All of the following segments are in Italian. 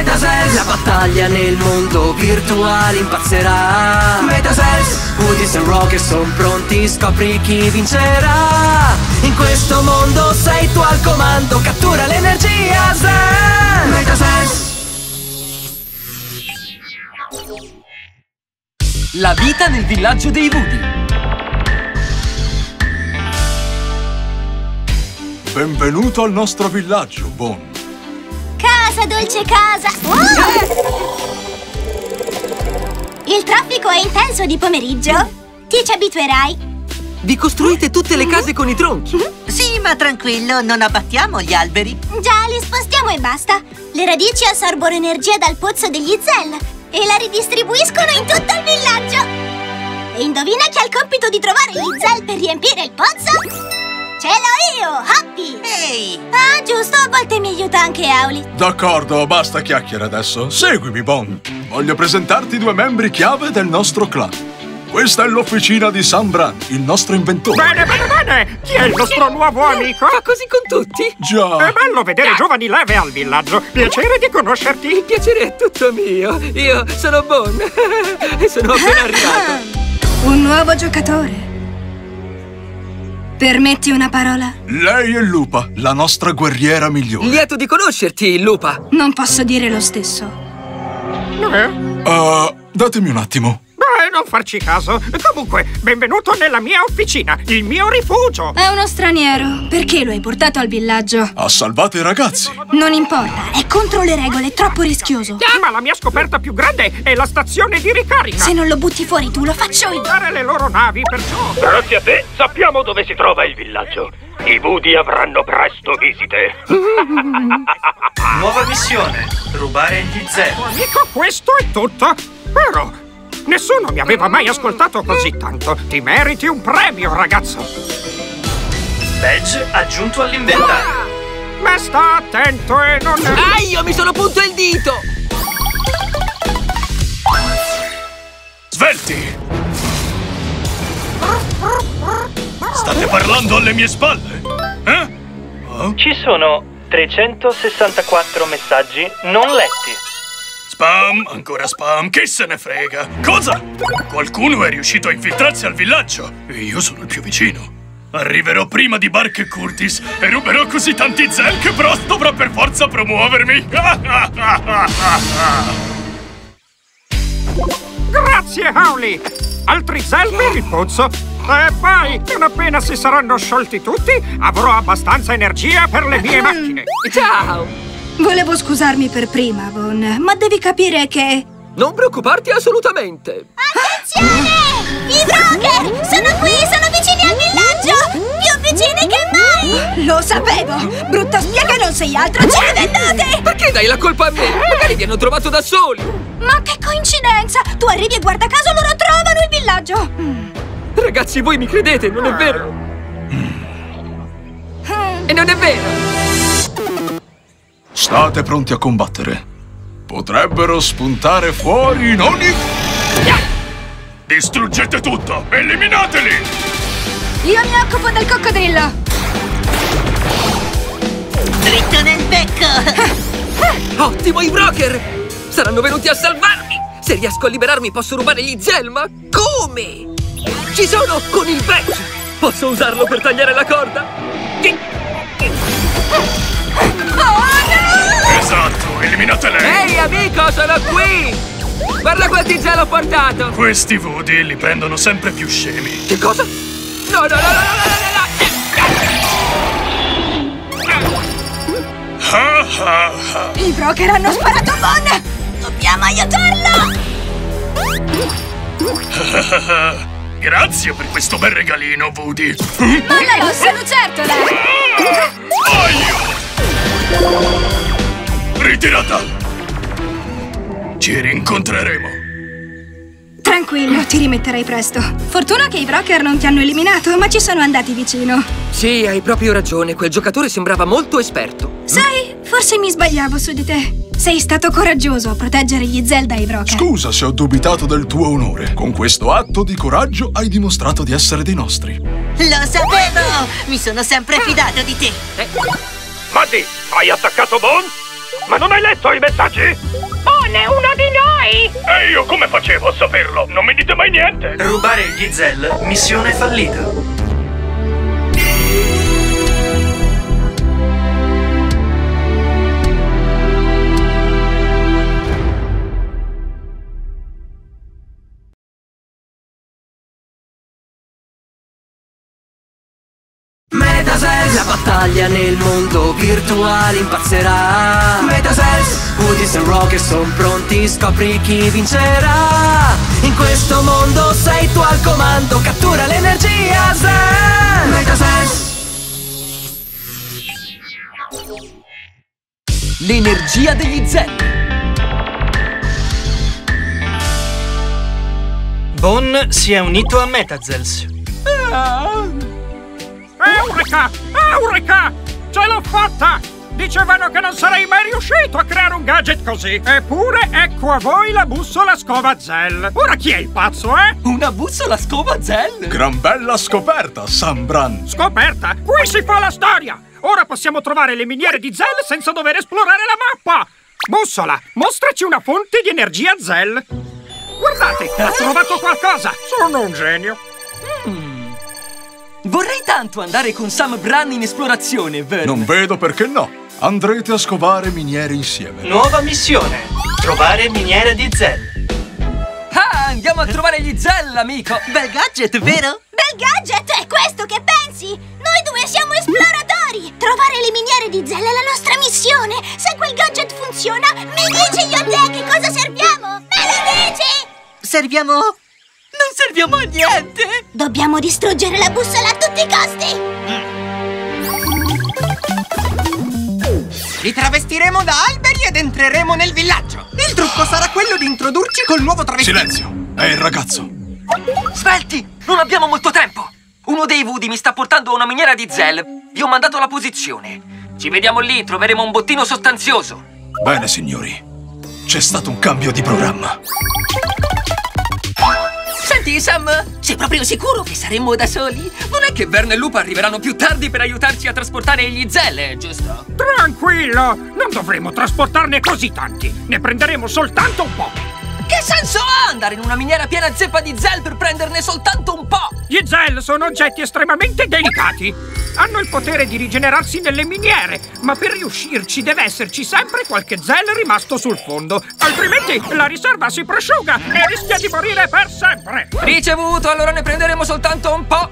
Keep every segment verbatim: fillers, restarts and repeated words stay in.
Metaself, la battaglia nel mondo virtuale impazzerà. Metaself, Woody e Rocket sono pronti, scopri chi vincerà. In questo mondo sei tu al comando, cattura l'energia Zen. Metaself. La vita nel villaggio dei Woody. Benvenuto al nostro villaggio, Bon. Casa, dolce casa! Oh! Il traffico è intenso di pomeriggio. Ti ci abituerai. Vi costruite tutte le case con i tronchi? Sì, ma tranquillo, non abbattiamo gli alberi. Già, li spostiamo e basta. Le radici assorbono energia dal pozzo degli Zell e la ridistribuiscono in tutto il villaggio. E indovina chi ha il compito di trovare gli Zell per riempire il pozzo? Ce l'ho io, Happy! Ehi! Ah, giusto, a volte mi aiuta anche Auli. D'accordo, basta chiacchiere adesso. Seguimi, Bon. Voglio presentarti due membri chiave del nostro clan. Questa è l'officina di Sam Bran, il nostro inventore. Bene, bene, bene! Chi è il nostro nuovo amico? Fa così con tutti? Già! È bello vedere giovani leve al villaggio. Piacere di conoscerti. Il piacere è tutto mio. Io sono Bon e sono appena arrivato. Un nuovo giocatore. Permetti una parola? Lei è Lupa, la nostra guerriera migliore. Lieto di conoscerti, Lupa. Non posso dire lo stesso. Eh? Uh, datemi un attimo. Beh, non farci caso. Comunque, benvenuto nella mia officina, il mio rifugio. È uno straniero. Perché lo hai portato al villaggio? Ha salvato i ragazzi. Non importa, è contro le regole, è troppo rischioso. Ma la mia scoperta più grande è la stazione di ricarica. Se non lo butti fuori tu, lo faccio io. Usare le loro navi, perciò. Grazie a te sappiamo dove si trova il villaggio. I Woody avranno presto visite. Nuova missione: rubare gli Zell. Amico, questo è tutto. Però nessuno mi aveva mai ascoltato così tanto. Ti meriti un premio, ragazzo. Badge aggiunto all'inventario. Ma sta attento e non... Ah, io mi sono punto il dito! Svelti! State parlando alle mie spalle? Eh? Oh? Ci sono trecentosessantaquattro messaggi non letti. Spam, ancora spam, chi se ne frega? Cosa? Qualcuno è riuscito a infiltrarsi al villaggio e io sono il più vicino. Arriverò prima di Bark e Curtis e ruberò così tanti Zell che Bros dovrà per forza promuovermi. Grazie, Howley! Altri Zell per il pozzo. E poi, non appena si saranno sciolti tutti, avrò abbastanza energia per le mie macchine. Ciao! Volevo scusarmi per prima, Bon, ma devi capire che... Non preoccuparti assolutamente! Attenzione! I Broker! Sono qui, sono vicini al villaggio! Più vicini che mai! Lo sapevo! Brutta spia che non sei altro, ce le vendate! Perché dai la colpa a me? Magari vi hanno trovato da soli! Ma che coincidenza! Tu arrivi e guarda caso loro trovano il villaggio! Mm. Ragazzi, voi mi credete, non è vero? E non è vero! State pronti a combattere. Potrebbero spuntare fuori in ogni... Distruggete tutto! Eliminateli! Io mi occupo del coccodrillo! Dritto nel becco! Ottimo, i Broker! Saranno venuti a salvarmi! Se riesco a liberarmi posso rubare gli Zell, ma come? Ci sono con il badge! Posso usarlo per tagliare la corda? Oh no! Esatto, eliminate lei! Ehi, amico, sono qui! Guarda quanti Zell ho portato! Questi Woody li prendono sempre più scemi. Che cosa? No, no, no, no, no, no, no, no. Ah, ah, ah. I Broker hanno sparato a Bon! Dobbiamo aiutarlo! Grazie per questo bel regalino, Woody. Balla rossa lucertola! Aio! Ritirata! Ci rincontreremo. Tranquillo, ti rimetterai presto. Fortuna che i Broker non ti hanno eliminato, ma ci sono andati vicino. Sì, hai proprio ragione, quel giocatore sembrava molto esperto. Sai, forse mi sbagliavo su di te. Sei stato coraggioso a proteggere gli Zell dai Broker. Scusa se ho dubitato del tuo onore. Con questo atto di coraggio hai dimostrato di essere dei nostri. Lo sapevo! Mi sono sempre fidato di te. Eh. Maddy, hai attaccato Bon? Ma non hai letto i messaggi? è una di noi! E io come facevo a saperlo? Non mi dite mai niente! Rubare gli Zell, missione fallita. Metacells, la battaglia nel mondo virtuale impazzerà. Metacells, Woodies e Rocket son pronti, scopri chi vincerà. In questo mondo sei tu al comando, cattura l'energia Zell. Metacells. L'energia degli Zell. Bon si è unito a Metacells. Eureka! Eureka! Ce l'ho fatta! Dicevano che non sarei mai riuscito a creare un gadget così. Eppure ecco a voi la bussola scova Zell. Ora chi è il pazzo, eh? Una bussola scova Zell? Gran bella scoperta, Sambran. Scoperta? Qui si fa la storia! Ora possiamo trovare le miniere di Zell senza dover esplorare la mappa! Bussola, mostraci una fonte di energia Zell. Guardate, ho trovato qualcosa! Sono un genio! Mm. Vorrei tanto andare con Sam Bran in esplorazione, vero? Non vedo perché no. Andrete a scovare miniere insieme. Nuova missione. Trovare miniere di Zell. Ah, andiamo a trovare gli Zell, amico. Bel gadget, vero? Bel gadget, è questo che pensi? Noi due siamo esploratori. Trovare le miniere di Zell è la nostra missione. Se quel gadget funziona, mi dici io a te a che cosa serviamo? Me lo dici? Serviamo... non serviamo a niente! Dobbiamo distruggere la bussola a tutti i costi! Li travestiremo da alberi ed entreremo nel villaggio. Il trucco sarà quello di introdurci col nuovo travestimento. Silenzio! È il ragazzo! Svelti! Non abbiamo molto tempo! Uno dei Woody mi sta portando a una miniera di Zell. Vi ho mandato la posizione. Ci vediamo lì, troveremo un bottino sostanzioso. Bene, signori. C'è stato un cambio di programma. Senti, Sam, sei proprio sicuro che saremmo da soli? Non è che Vern e Lupa arriveranno più tardi per aiutarci a trasportare gli Zell, giusto? Tranquillo, non dovremo trasportarne così tanti. Ne prenderemo soltanto un po'. Che senso ha andare in una miniera piena zeppa di Zell per prenderne soltanto un po'? Gli Zell sono oggetti estremamente delicati. Hanno il potere di rigenerarsi nelle miniere, ma per riuscirci deve esserci sempre qualche Zell rimasto sul fondo. Altrimenti la riserva si prosciuga e rischia di morire per sempre. Ricevuto, allora ne prenderemo soltanto un po'.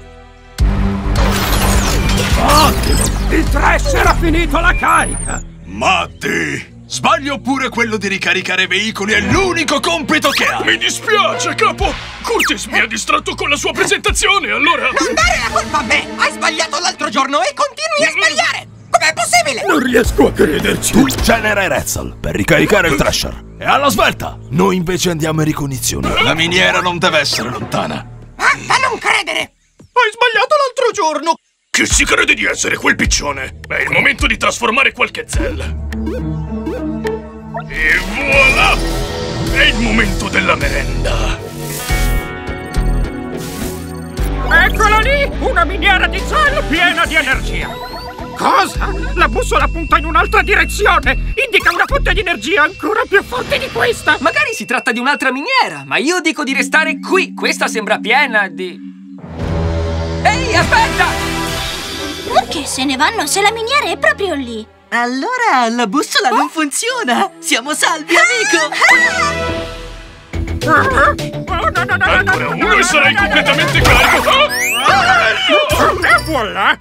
Ottimo! Il trash era finito la carica. Matti! Sbaglio pure quello di ricaricare veicoli, è l'unico compito che ha! Mi dispiace, capo! Curtis mi ha distratto con la sua presentazione, allora... Non dare la colpa a me! Hai sbagliato l'altro giorno e continui a sbagliare! Com'è possibile? Non riesco a crederci! Tu generai Retzel per ricaricare il Thrasher. E alla svelta! Noi invece andiamo in ricognizione. La miniera non deve essere lontana. Ah, da non credere! Hai sbagliato l'altro giorno! Chi si crede di essere quel piccione? È il momento di trasformare qualche Zell. E voilà! È il momento della merenda! Eccola lì! Una miniera di Zell piena di energia! Cosa? La bussola punta in un'altra direzione! Indica una fonte di energia ancora più forte di questa! Magari si tratta di un'altra miniera, ma io dico di restare qui! Questa sembra piena di... Ehi, aspetta! Perché se ne vanno se la miniera è proprio lì? Allora la bussola non funziona! Siamo salvi, amico! Ancora uno e sarai completamente carico! E voilà!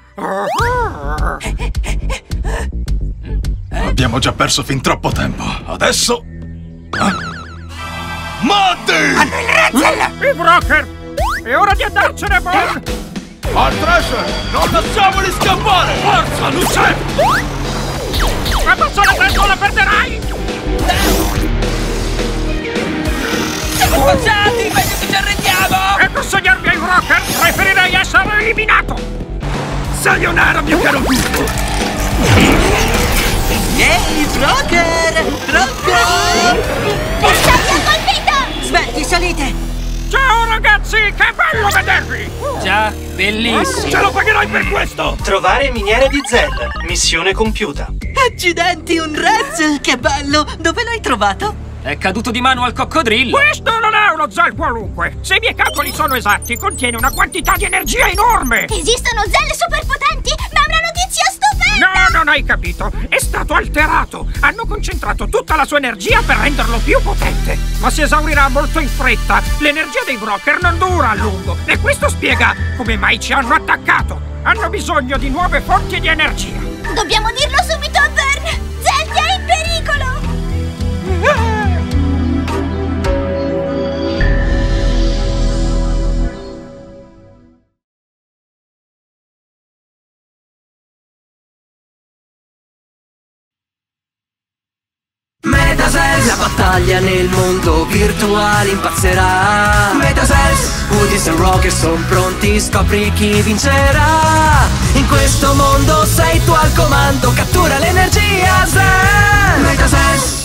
Abbiamo già perso fin troppo tempo. Adesso... Ah? Matti! Hanno il Retzel! I Broker! È ora di andarcene, Bon! Al Thrasher! Non lasciamoli scappare! Forza, Luce! Abbassa la testa, la perderai! Siamo spazzati! Meglio che ci arrendiamo! E consegnarmi ai Broker preferirei essere eliminato! Sayonara, mio caro Gufo! Ehi, Broker! Broker! Bersaglio colpito! Svelti, salite! Ciao ragazzi, che bello vedervi! Già, bellissimo! Ce lo pagherai per questo! Trovare miniere di Zell. Missione compiuta. Accidenti, un Retzel! Che bello! Dove l'hai trovato? È caduto di mano al coccodrillo. Questo non è uno Zell qualunque. Se i miei calcoli sono esatti, contiene una quantità di energia enorme. Esistono Zell superpotenti, ma è una notizia stupenda! No, non hai capito. È stato alterato. Hanno concentrato tutta la sua energia per renderlo più potente. Ma si esaurirà molto in fretta. L'energia dei Broker non dura a lungo. E questo spiega come mai ci hanno attaccato. Hanno bisogno di nuove fonti di energia. Dobbiamo dirlo subito a Vern! Zeltia è in pericolo! Metacells, la battaglia nel mondo virtuale impazzerà. Metacells, Woodies e Rocket son pronti, scopri chi vincerà. In questo mondo sei tu al comando, cattura l'energia Zell. Metacells.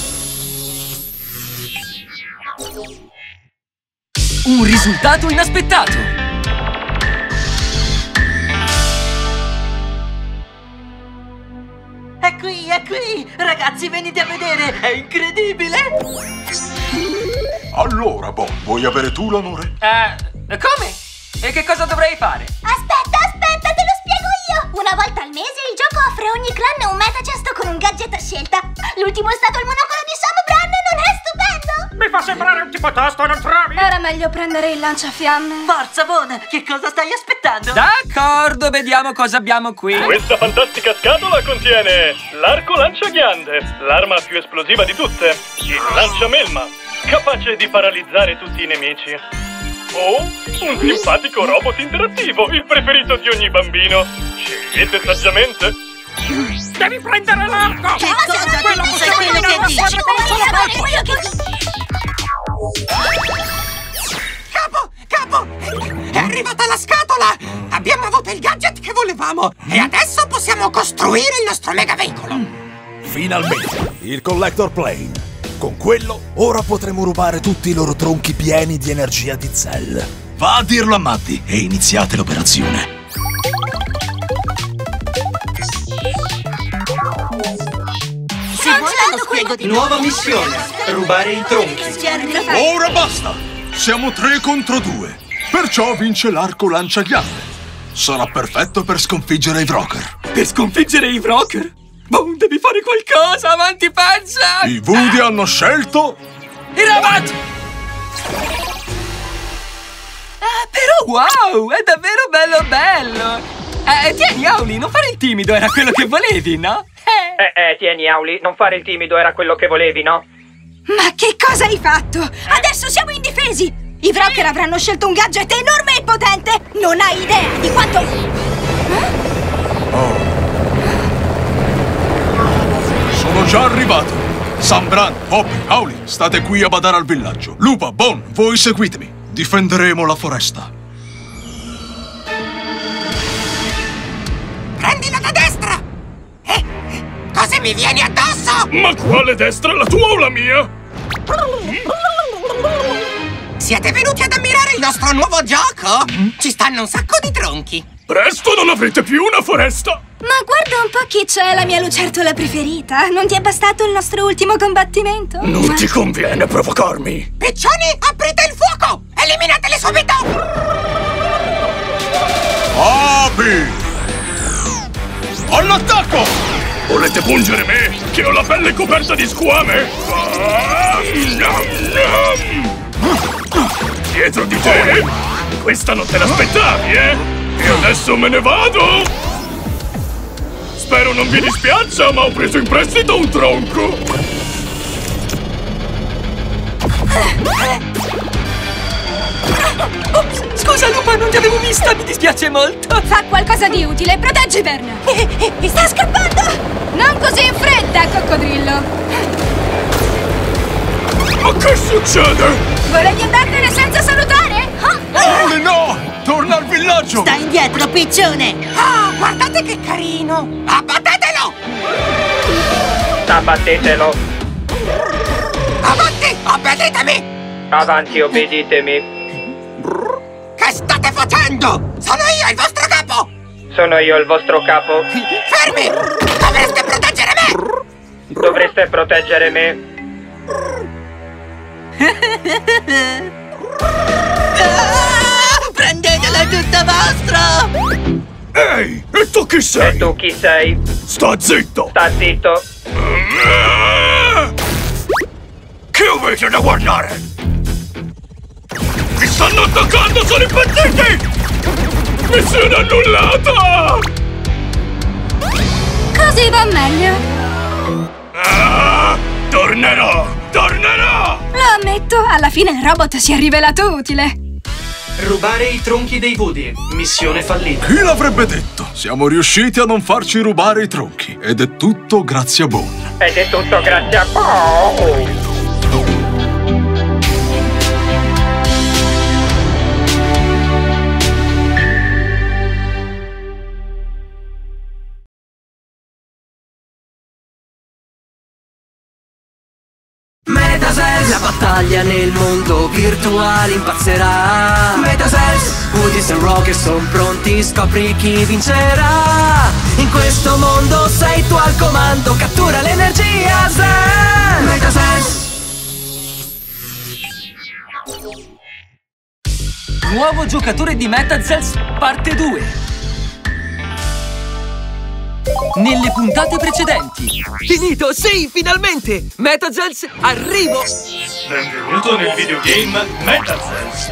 Un risultato inaspettato. È qui, è qui! Ragazzi, venite a vedere! È incredibile! Allora, Bon, vuoi avere tu l'onore? Eh, come? E che cosa dovrei fare? Aspetta, aspetta, te lo spiego io! Una volta al mese il gioco offre a ogni clan un metachest con un gadget a scelta. L'ultimo è stato il monocolo di Sam Bran, non è stupendo? Mi fa sembrare un tipo tosto, non trovi? Era meglio prendere il lanciafiamme. Forza, Bon! Che cosa stai aspettando? D'accordo, vediamo cosa abbiamo qui. Questa fantastica scatola contiene l'arco lanciaghiande, l'arma più esplosiva di tutte, il lanciamelma, capace di paralizzare tutti i nemici. O un simpatico robot interattivo, il preferito di ogni bambino. Scegliete saggiamente. Devi prendere l'arco! Che cosa? Quello Che possiamo quello che dici? quello che dici! Capo, capo! È arrivata la scatola! Abbiamo avuto il gadget che volevamo e adesso possiamo costruire il nostro mega veicolo! Finalmente, il Collector Plane. Con quello, ora potremo rubare tutti i loro tronchi pieni di energia di Zell. Va a dirlo a Matty e iniziate l'operazione. Se vuoi te lo spiego di nuovo. Nuova missione, rubare i tronchi. Ora basta! Siamo tre contro due. Perciò vince l'arco lanciaghiande. Sarà perfetto per sconfiggere i Vrocker. Per sconfiggere i Vrocker? Boom, devi fare qualcosa, avanti panza! I Woody hanno scelto... il robot! Ah, però wow, è davvero bello bello! Eh, tieni Auli, non fare il timido, era quello che volevi, no? Eh, eh, tieni Auli, non fare il timido era quello che volevi, no? Ma che cosa hai fatto? Adesso siamo indifesi! I Vrocker avranno scelto un gadget enorme e potente! Non hai idea di quanto... Oh. Sono già arrivato. Sam Bran, Poppy, Auli, state qui a badare al villaggio. Lupa, Bon, voi seguitemi. Difenderemo la foresta. Prendila da destra! Eh, cosa mi vieni addosso? Ma quale destra, la tua o la mia? Siete venuti ad ammirare il nostro nuovo gioco? Ci stanno un sacco di tronchi. Presto non avrete più una foresta! Ma guarda un po' chi c'è, la mia lucertola preferita. Non ti è bastato il nostro ultimo combattimento? Non Ma... ti conviene provocarmi! Piccioni, aprite il fuoco! Eliminateli subito! Api! All'attacco! Volete pungere me, che ho la pelle coperta di squame? Ah, nom, nom. Dietro di te? Questa non te l'aspettavi, eh? E adesso me ne vado! Spero non vi dispiaccia, ma ho preso in prestito un tronco! Ops, scusa Lupa, non ti avevo vista, mi dispiace molto. Fa qualcosa di utile, proteggi Vern. Eh, eh, sta scappando! Non così in fretta, coccodrillo. Ma che succede? Volevi andartene senza salutare? Auli, no! Torna al villaggio! Sta indietro, piccione! Oh, guardate che carino! Abbattetelo! Abbattetelo! Avanti, obbeditemi! Avanti, obbeditemi! Che state facendo? Sono io il vostro capo! Sono io il vostro capo! Fermi! Dovreste proteggere me! Dovreste proteggere me! Ah, prendetela, è tutta vostra! Ehi, e tu chi sei? E tu chi sei? Sta zitto! Sta zitto! Che avete da guardare? Mi stanno attaccando, sono impazziti! Missione annullata! Così va meglio. Ah, tornerò! Tornerò! Lo ammetto, alla fine il robot si è rivelato utile. Rubare i tronchi dei Woody. Missione fallita. Chi l'avrebbe detto? Siamo riusciti a non farci rubare i tronchi. Ed è tutto grazie a Bon. Ed è tutto grazie a Bon. Metacells, la battaglia nel mondo virtuale impazzerà. Metacells, Woodies e Rocket sono pronti, scopri chi vincerà. In questo mondo sei tu al comando, cattura l'energia Zen. Metacells. Nuovo giocatore di Metacells, parte due. Nelle puntate precedenti. Finito, sì, finalmente! Metacells, arrivo! Benvenuto nel videogame Metacells.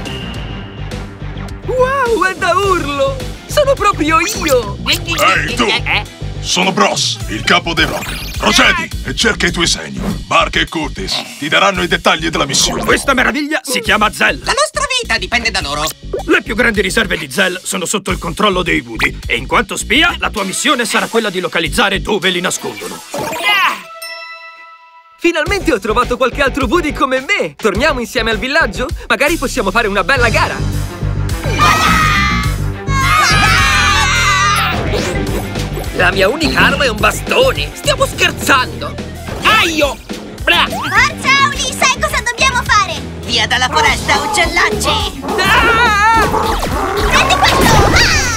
Wow, è da urlo! Sono proprio io! Ehi, tu! Sono Bros, il capo dei rock. Procedi e cerca i tuoi segni. Bark e Curtis ti daranno i dettagli della missione. Questa meraviglia si chiama Zell. La nostra vita dipende da loro. Le più grandi riserve di Zell sono sotto il controllo dei Woody. E in quanto spia, la tua missione sarà quella di localizzare dove li nascondono. Finalmente ho trovato qualche altro Woody come me! Torniamo insieme al villaggio? Magari possiamo fare una bella gara! La mia unica arma è un bastone! Stiamo scherzando! Aio! Bra! Forza, Auli! Sai cosa dobbiamo fare? Via dalla foresta, uccellacci! Ah! Prendi questo!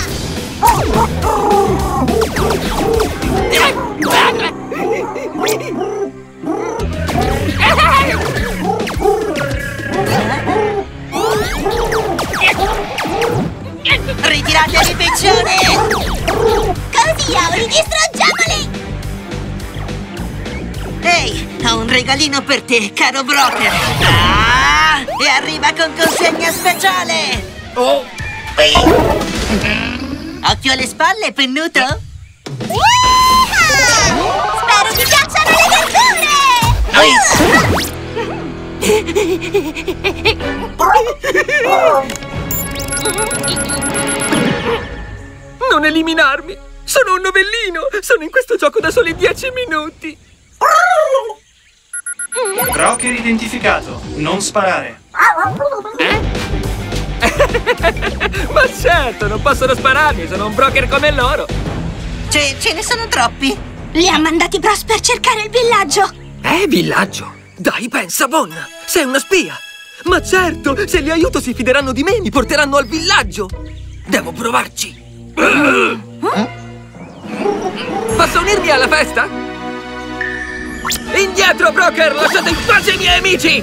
Ritiratevi, piccioni! Così, Auli, distruggiamoli! Ehi, ho un regalino per te, caro broker! Ah, e arriva con consegna speciale! Oh! Occhio alle spalle, pennuto! Spero ti piacciono le verdure! Non eliminarmi! Sono un novellino! Sono in questo gioco da soli dieci minuti! Broker identificato. Non sparare. Eh? Ma certo, non possono spararmi, sono un broker come loro! Ce, ce ne sono troppi! Li ha mandati Bros per cercare il villaggio! Eh, villaggio? Dai, pensa, Bon! Sei una spia! Ma certo, se li aiuto si fideranno di me, mi porteranno al villaggio! Devo provarci! Posso unirmi alla festa? Indietro, broker! Lasciate in pace i miei amici!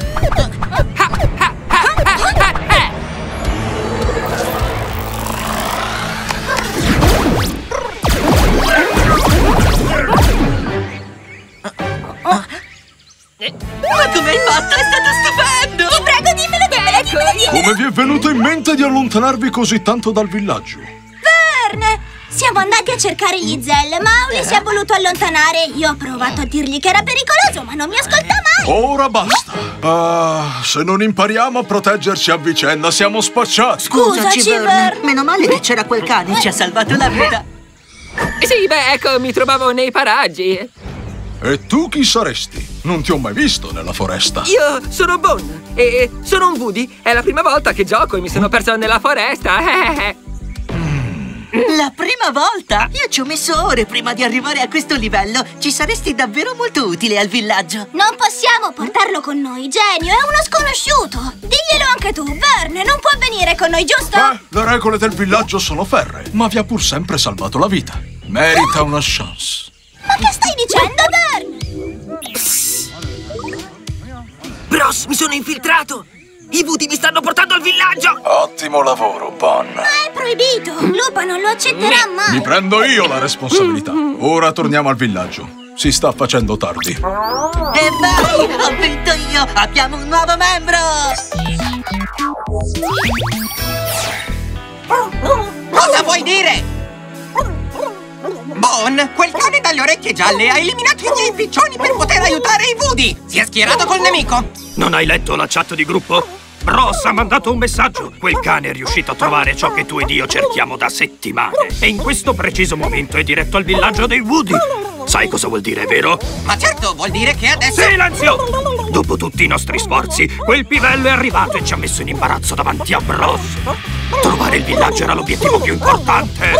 Ma come hai fatto? È stato stupendo! Ti prego, dimmelo, dimmelo, dimmelo, dimmelo! Come vi è venuto in mente di allontanarvi così tanto dal villaggio? Vern! Siamo andati a cercare gli Zell, ma Auli si è voluto allontanare. Io ho provato a dirgli che era pericoloso, ma non mi ascolta mai! Ora basta! Ah, se non impariamo a proteggerci a vicenda, siamo spacciati! Scusaci, Scusaci, Vern. Vern. Meno male che c'era quel cane, ci ha salvato la vita! Sì, beh, ecco, mi trovavo nei paraggi. E tu chi saresti? Non ti ho mai visto nella foresta. Io sono Bon e sono un Woody. È la prima volta che gioco e mi sono perso nella foresta. La prima volta? Io ci ho messo ore prima di arrivare a questo livello. Ci saresti davvero molto utile al villaggio. Non possiamo portarlo con noi, genio, è uno sconosciuto. Diglielo anche tu, Vern, non può venire con noi, giusto? Beh, le regole del villaggio sono ferree, ma vi ha pur sempre salvato la vita. Merita una chance. Ma che stai dicendo, Vern? Bros, mi sono infiltrato! sbagliato! I Woody mi stanno portando al villaggio! Ottimo lavoro, Bon. Ma è proibito! Lupa non lo accetterà mai! Mi prendo io la responsabilità. Ora torniamo al villaggio. Si sta facendo tardi. E vai! Ho vinto io! Abbiamo un nuovo membro! Cosa vuoi dire? Bon, quel cane dalle orecchie gialle ha eliminato i miei piccioni per poter aiutare i Woody! Si è schierato col nemico! Non hai letto la chat di gruppo? Ross ha mandato un messaggio. Quel cane è riuscito a trovare ciò che tu ed io cerchiamo da settimane. E in questo preciso momento è diretto al villaggio dei Woody. Sai cosa vuol dire, vero? Ma certo, vuol dire che adesso... Silenzio! Dopo tutti i nostri sforzi, quel pivello è arrivato e ci ha messo in imbarazzo davanti a Bros. Trovare il villaggio era l'obiettivo più importante.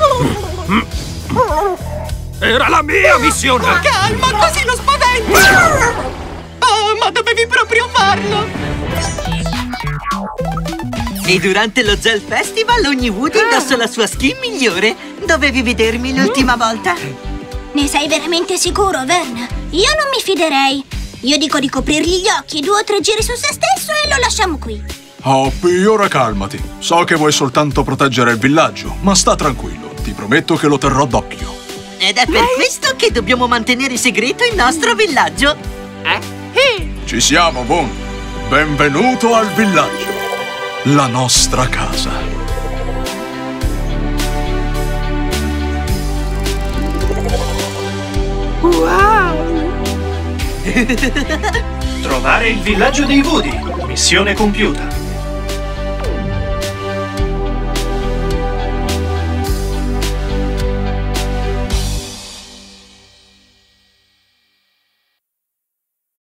Era la mia missione! Calma, così lo spaventi! Oh, ma dovevi proprio farlo! E durante lo Gel Festival ogni Woody indossa la sua skin migliore. Dovevi vedermi l'ultima volta. Ne sei veramente sicuro, Vern? Io non mi fiderei. Io dico di coprirgli gli occhi, due o tre giri su se stesso e lo lasciamo qui. Hoppy, ora calmati. So che vuoi soltanto proteggere il villaggio, ma sta tranquillo. Ti prometto che lo terrò d'occhio. Ed è per questo che dobbiamo mantenere segreto il nostro villaggio. Ci siamo, Bon. Benvenuto al villaggio. La nostra casa. Wow! Trovare il villaggio dei Woody. Missione compiuta.